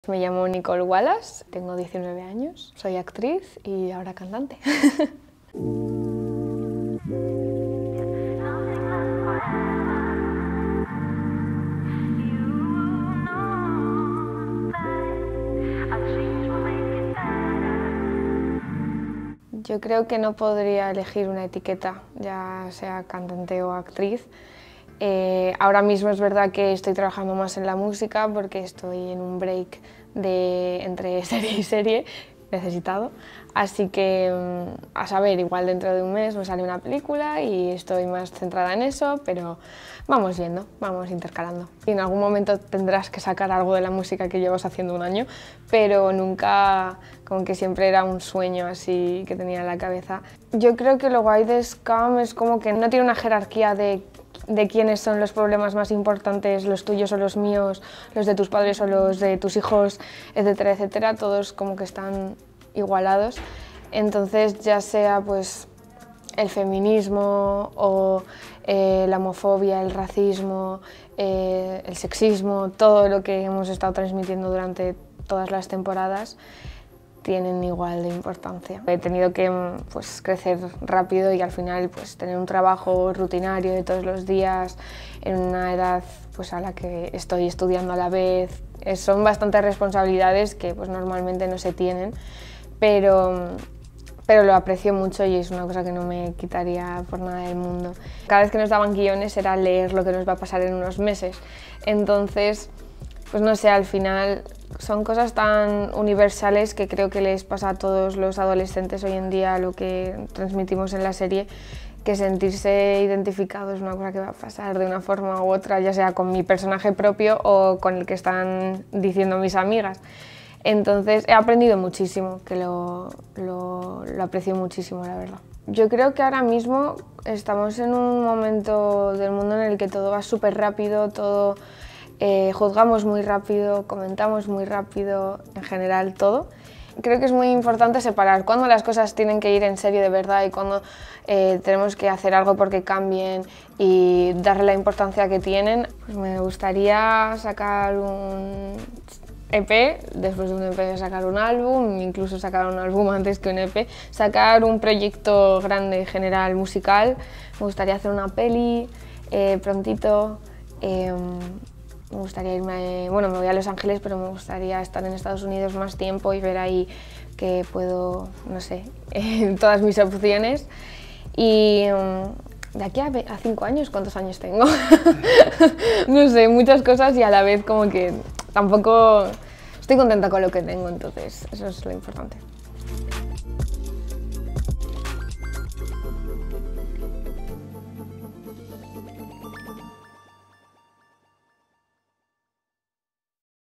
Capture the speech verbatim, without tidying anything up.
Me llamo Nicole Wallace, tengo diecinueve años, soy actriz y ahora cantante. Yo creo que no podría elegir una etiqueta, ya sea cantante o actriz. Eh, ahora mismo es verdad que estoy trabajando más en la música porque estoy en un break de, entre serie y serie, necesitado. Así que, a saber, igual dentro de un mes me sale una película y estoy más centrada en eso, pero vamos viendo, vamos intercalando. Y en algún momento tendrás que sacar algo de la música que llevas haciendo un año, pero nunca, como que siempre era un sueño así que tenía en la cabeza. Yo creo que lo guay de Scam es como que no tiene una jerarquía de de quiénes son los problemas más importantes, los tuyos o los míos, los de tus padres o los de tus hijos, etcétera, etcétera, todos como que están igualados. Entonces, ya sea pues el feminismo o eh, la homofobia, el racismo, eh, el sexismo, todo lo que hemos estado transmitiendo durante todas las temporadas, tienen igual de importancia. He tenido que pues, crecer rápido y al final pues, tener un trabajo rutinario de todos los días en una edad pues, a la que estoy estudiando a la vez. Son bastantes responsabilidades que pues, normalmente no se tienen, pero, pero lo aprecio mucho y es una cosa que no me quitaría por nada del mundo. Cada vez que nos daban guiones era leer lo que nos va a pasar en unos meses. Entonces, pues no sé, al final son cosas tan universales que creo que les pasa a todos los adolescentes hoy en día lo que transmitimos en la serie, que sentirse identificado es una cosa que va a pasar de una forma u otra, ya sea con mi personaje propio o con el que están diciendo mis amigas. Entonces he aprendido muchísimo, que lo, lo, lo aprecio muchísimo, la verdad. Yo creo que ahora mismo estamos en un momento del mundo en el que todo va súper rápido, todo... Eh, juzgamos muy rápido, comentamos muy rápido, en general todo. Creo que es muy importante separar cuándo las cosas tienen que ir en serio de verdad y cuándo eh, tenemos que hacer algo porque cambien y darle la importancia que tienen. Pues me gustaría sacar un E P, después de un E P sacar un álbum, incluso sacar un álbum antes que un E P, sacar un proyecto grande general musical. Me gustaría hacer una peli eh, prontito. Eh, Me gustaría irme, bueno, me voy a Los Ángeles, pero me gustaría estar en Estados Unidos más tiempo y ver ahí que puedo, no sé, todas mis opciones. Y de aquí a, a cinco años, ¿cuántos años tengo? No sé, muchas cosas y a la vez como que tampoco estoy contenta con lo que tengo, entonces eso es lo importante.